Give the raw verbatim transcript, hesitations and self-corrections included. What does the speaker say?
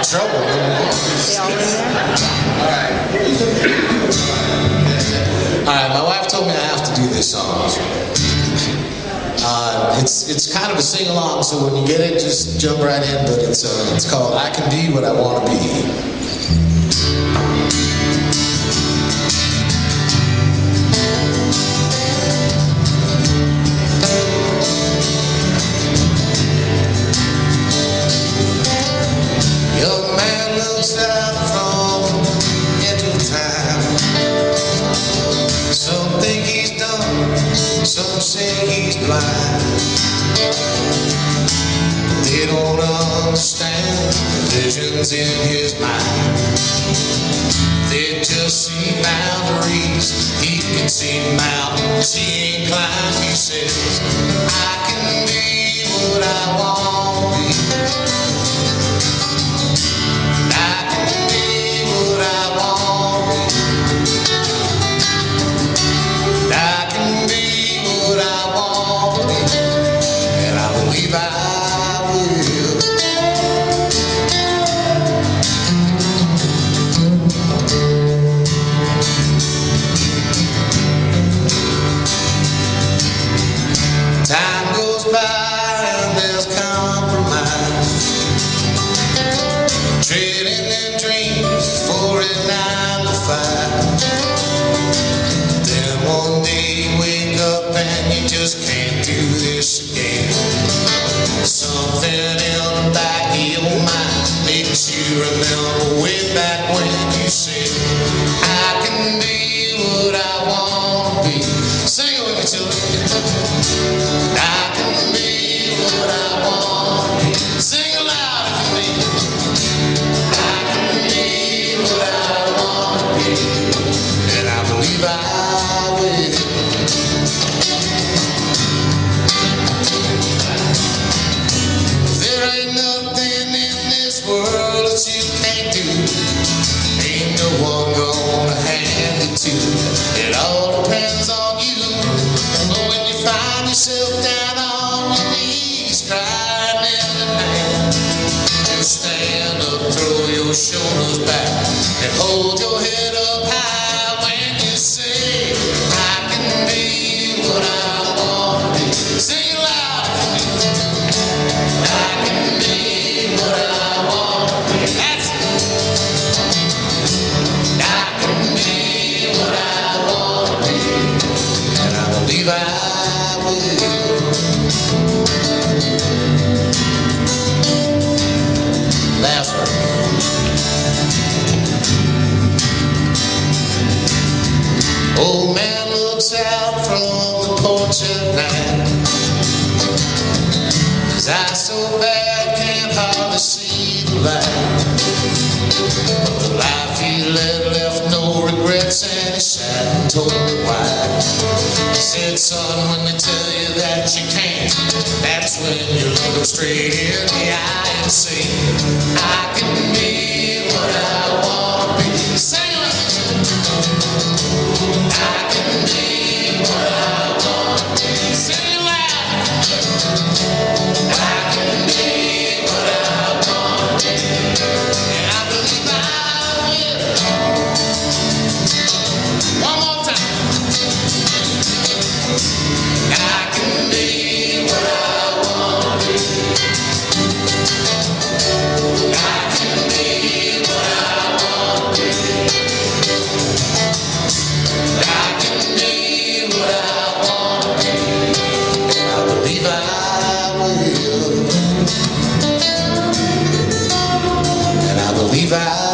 Trouble. They all in there? All right. All right, my wife told me I have to do this song. Uh, it's it's kind of a sing-along, so when you get it, just jump right in. But it's uh, it's called "I Can Be What I Want to Be." Some think he's dumb, some say he's blind. They don't understand the visions in his mind. They just see boundaries, he can see mountains he ain't climbed. He says, I can be what I want to be. I can be what I want to be. I can be what I want to be, and I believe I will. Time goes by and there's compromise, trading in dreams for a nine to five. Then one day you wake up and you just can't do this again. Something in the back of your mind makes you remember way back when you said, I can be what I want to be. Sing it with me, children. I can be what I want to be. Sing it loud if you mean it. I can be what I want to be, and I believe I will. There ain't nothing in this world that you can't do. Ain't no one gonna hand it to you. It all depends on you. But when you find yourself down on your knees, crying in the night, just stand up, throw your shoulders back, and hold your head up high when you say, I can be what I want to be. Sing it loud. I can be what I want to be. That's it. I can be what I want to be, and I believe I will. Last one. Old man looks out from the porch at night. His eyes so bad can't hardly see the light. But the life he led left no regrets, and he sat and told me why. He said, son, when they tell you that you can't, that's when you look them straight in the eye and say, I can be what I want to be. Sing it. I can be what I want to be. Sing it loud. I can be what I want to be, and I believe I will. One more time. I can be what I want to be. I can be what I want to be. I can be what I want to be, and I believe I will. And I believe I